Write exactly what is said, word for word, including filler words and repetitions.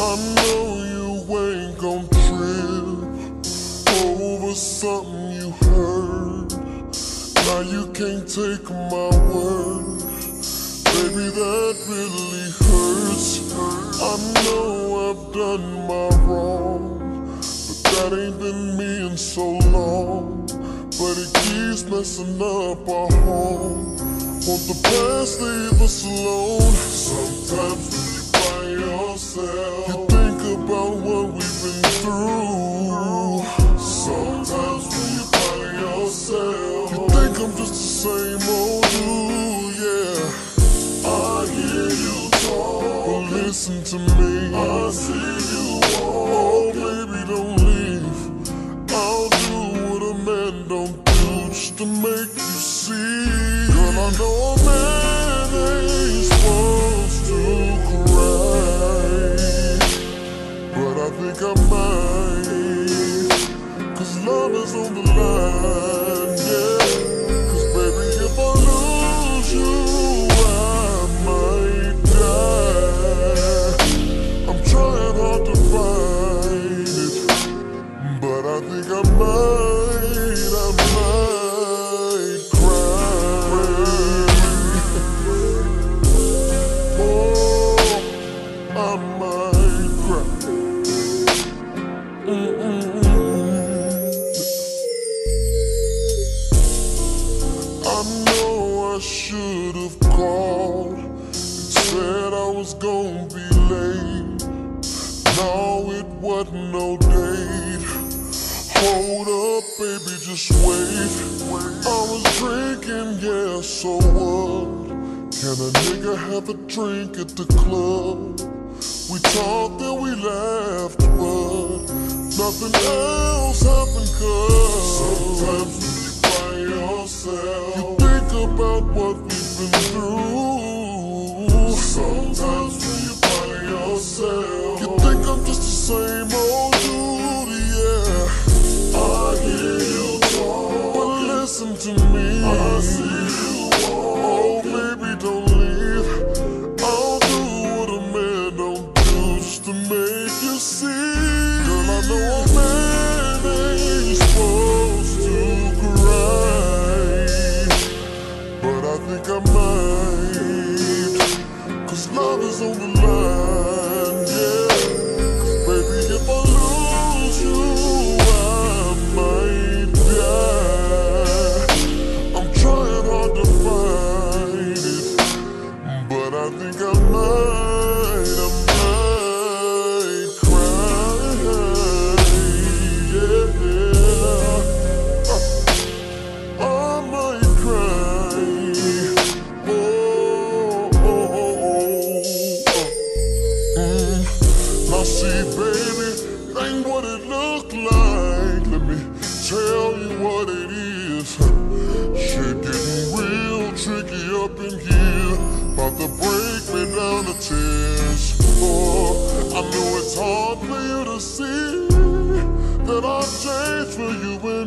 I know you ain't gon' trip over something you heard. Now you can't take my word, baby, that really hurts. I know I've done my wrong, but that ain't been me in so long. But it keeps messing up our home. Won't the past leave us alone? Sometimes when you're by yourself, you think about what we've been through. Sometimes when you're by yourself, you think I'm just the same old dude, yeah. I hear you talk, but listen to me. I see you walk. Oh, baby, don't leave. I'll do what a man don't do just to make you see. Girl, I know a man ain't supposed to cry, but I think I might, cause love is on the line, yeah. Cause baby, if I lose you, I might die. I'm trying hard to fight it, but I think I might, I might cry. Oh, I might cry. Mm-mm-mm. I know I should have called and said I was gonna be late. No, it wasn't no date. Hold up, baby, just wait. I was drinking, yeah, so what? Can a nigga have a drink at the club? We talked and we laughed, but nothing else happened, cause sometimes when you're by yourself, you think about what we've been through. Sometimes when you're by yourself, you think I'm just the same old dude, yeah. I hear you talk, but listen to me. I see you walk. Oh, baby, don't leave. I'll do what a man don't do just to make you see. Girl, I know a man ain't supposed to cry, but I think I might, cause love is on the line, yeah. Cause baby, if I lose you, I might die. I'm trying hard to fight it, but I think I might, I might cry, yeah. I might cry. Oh, oh, oh, oh. Mm. Now see, baby, it ain't what it look like. Let me tell you what it is. Shit getting real tricky up in here, about to break me down to tears. Oh, I know it's hard for you to see that I've changed for you.